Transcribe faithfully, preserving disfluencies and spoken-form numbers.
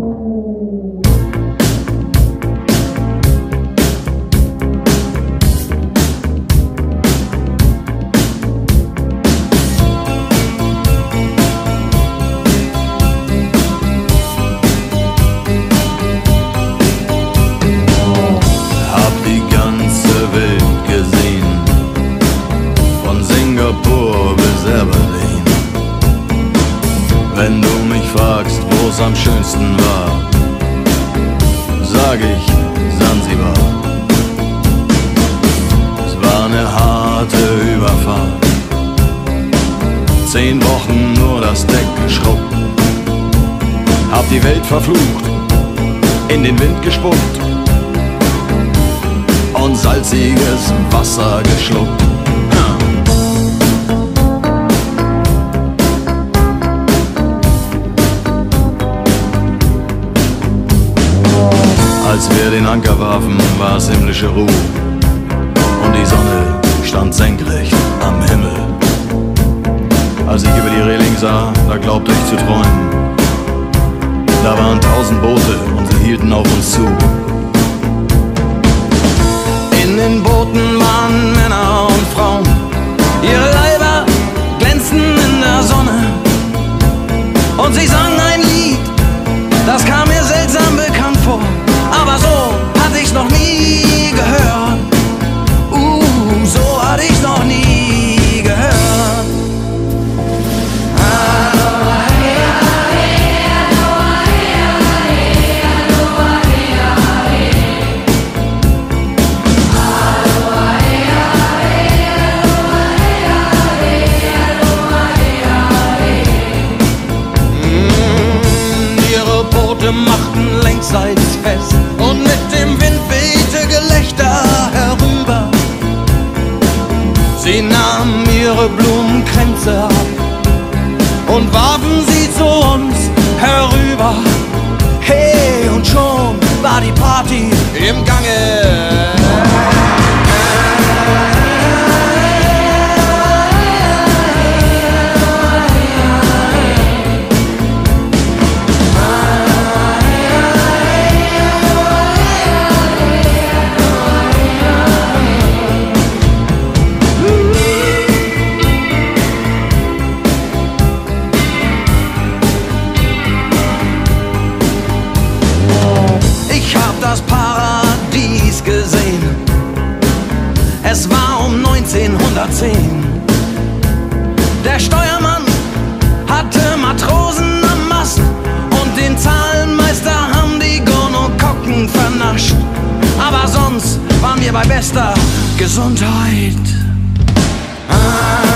Wenn du mich fragst, wo es am schönsten war, sag ich Sansibar. Es war eine harte Überfahrt, zehn Wochen nur das Deck geschrubbt, hab die Welt verflucht, in den Wind gespuckt und salziges Wasser geschluckt. Als wir den Anker warfen, war es himmlische Ruhe und die Sonne stand senkrecht am Himmel. Als ich über die Reling sah, da glaubte ich zu träumen. Da waren tausend Boote und sie hielten auf uns zu. In den Booten waren Männer und Frauen, ihre Leiber glänzten in der Sonne und sie sangen ein Lied, das kam mir seltsam bekannt vor. Aber so hatte ich's noch nie gehört. Uh, so hatte ich's noch nie gehört. Mm, ihre Boote machten längsseits fest und mit dem Wind wehte Gelächter herüber. Sie nahmen ihre Blumenkränze ab und warfen sie zu uns herüber. Hey, und schon war die Party im Gange. Das Paradies gesehen. Es war um neunzehnhundertzehn. Der Steuermann hatte Matrosen am Mast und den Zahlenmeister haben die Gonokokken vernascht. Aber sonst waren wir bei bester Gesundheit. Ah.